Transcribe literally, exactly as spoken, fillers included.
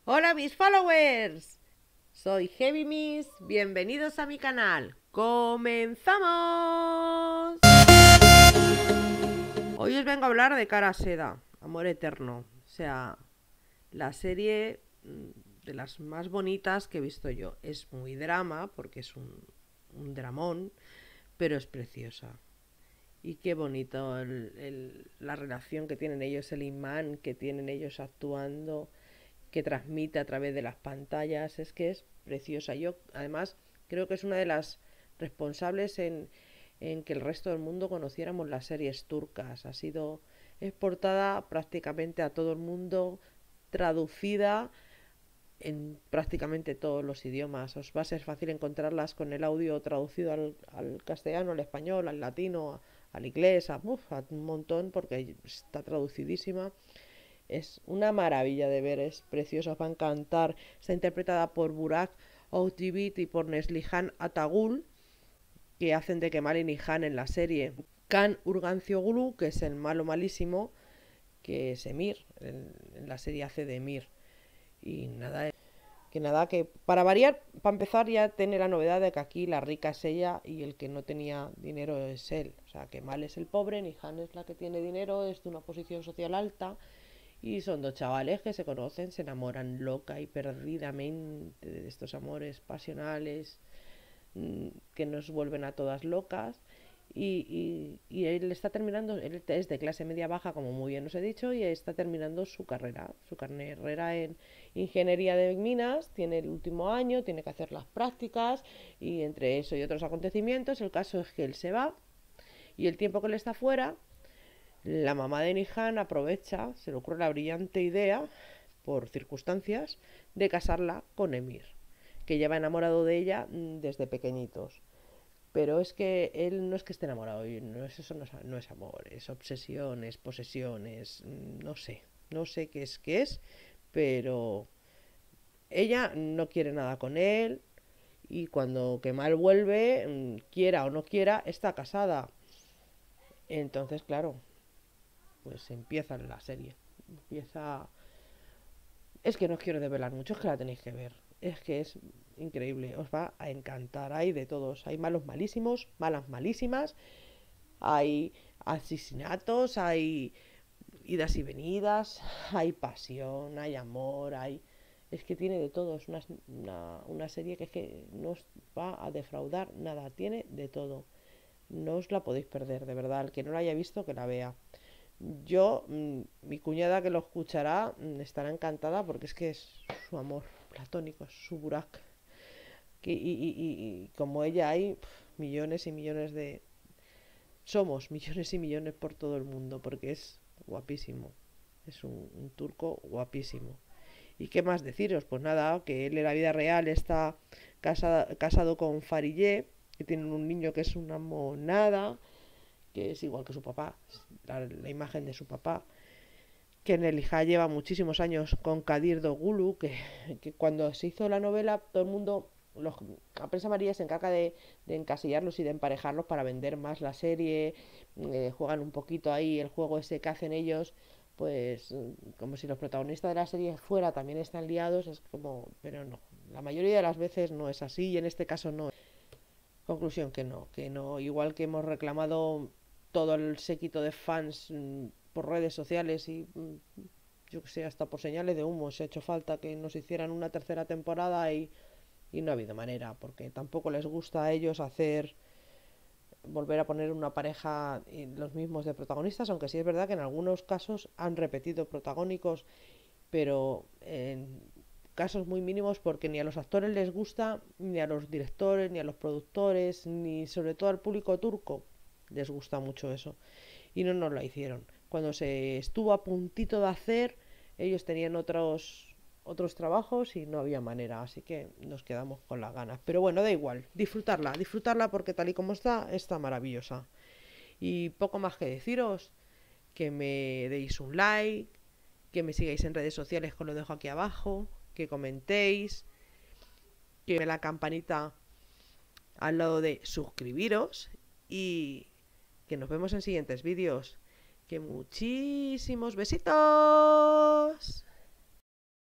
Hola mis followers, soy Heavy Miss, bienvenidos a mi canal. ¡Comenzamos! Hoy os vengo a hablar de Cara Seda, Amor Eterno. O sea, la serie de las más bonitas que he visto yo. Es muy drama, porque es un, un dramón, pero es preciosa. Y qué bonito el, el, la relación que tienen ellos, el imán que tienen ellos actuando, que transmite a través de las pantallas. Es que es preciosa. Yo, además, creo que es una de las responsables en, en que el resto del mundo conociéramos las series turcas. Ha sido exportada prácticamente a todo el mundo, traducida en prácticamente todos los idiomas. Os va a ser fácil encontrarlas con el audio traducido al, al castellano, al español, al latino, al inglés, a, uf, a un montón, porque está traducidísima. Es una maravilla de ver, es preciosa, os va a encantar. Está interpretada por Burak Özçivit y por Neslihan Atagul, que hacen de Kemal y Nihan en la serie. Kan Urgancioglu, que es el malo malísimo, que es Emir, en, en la serie hace de Emir. Y nada, que nada, que para variar, para empezar ya tiene la novedad de que aquí la rica es ella y el que no tenía dinero es él. O sea, Kemal es el pobre, Nihan es la que tiene dinero, es de una posición social alta. Y son dos chavales que se conocen, se enamoran loca y perdidamente de estos amores pasionales mmm, que nos vuelven a todas locas. Y, y, y él está terminando, él es de clase media baja, como muy bien os he dicho, y está terminando su carrera, su carrera en ingeniería de minas. Tiene el último año, tiene que hacer las prácticas, y entre eso y otros acontecimientos, el caso es que él se va, y el tiempo que él está fuera, la mamá de Nihan aprovecha, se le ocurre la brillante idea, por circunstancias, de casarla con Emir, que lleva enamorado de ella desde pequeñitos. Pero es que él no es que esté enamorado, no es, eso no es, no es amor, es obsesión, es posesión, es, no sé, no sé qué es qué es, pero ella no quiere nada con él, y cuando Kemal vuelve, quiera o no quiera, está casada. Entonces, claro, pues empieza la serie. Empieza. Es que no os quiero desvelar mucho, es que la tenéis que ver. Es que es increíble, os va a encantar. Hay de todos, hay malos malísimos, malas malísimas, hay asesinatos, hay idas y venidas, hay pasión, hay amor, hay. Es que tiene de todo, es una, una, una serie que es que no os va a defraudar nada, tiene de todo. No os la podéis perder, de verdad. El que no la haya visto, que la vea. Yo, mmm, mi cuñada que lo escuchará, mmm, estará encantada porque es que es su amor platónico, es su Burak. Y, y, y, y como ella hay pf, millones y millones de. Somos millones y millones por todo el mundo porque es guapísimo. Es un, un turco guapísimo. ¿Y qué más deciros? Pues nada, que él en la vida real está casa, casado con Farideh, que tienen un niño que es una monada, que es igual que su papá, la, la imagen de su papá. Que Nelija lleva muchísimos años con Kadir Dogulu, que, que cuando se hizo la novela, todo el mundo, los, la prensa amarilla se encarga de, de encasillarlos y de emparejarlos para vender más la serie. Eh, juegan un poquito ahí el juego ese que hacen ellos, pues como si los protagonistas de la serie fuera también están liados, es como, pero no, la mayoría de las veces no es así, y en este caso no. Conclusión, que no, que no, igual que hemos reclamado todo el séquito de fans mmm, por redes sociales y mmm, yo que sé, hasta por señales de humo, se ha hecho falta que nos hicieran una tercera temporada, y, y no ha habido manera, porque tampoco les gusta a ellos hacer, volver a poner una pareja y los mismos de protagonistas, aunque sí es verdad que en algunos casos han repetido protagónicos, pero en casos muy mínimos, porque ni a los actores les gusta, ni a los directores, ni a los productores, ni sobre todo al público turco les gusta mucho eso. Y no nos la hicieron. Cuando se estuvo a puntito de hacer, ellos tenían otros otros trabajos y no había manera, así que nos quedamos con las ganas. Pero bueno, da igual, disfrutarla, disfrutarla porque tal y como está, está maravillosa. Y poco más que deciros, que me deis un like, que me sigáis en redes sociales, que os lo dejo aquí abajo, que comentéis, que me la campanita al lado de suscribiros, y que nos vemos en siguientes vídeos. Que muchísimos besitos.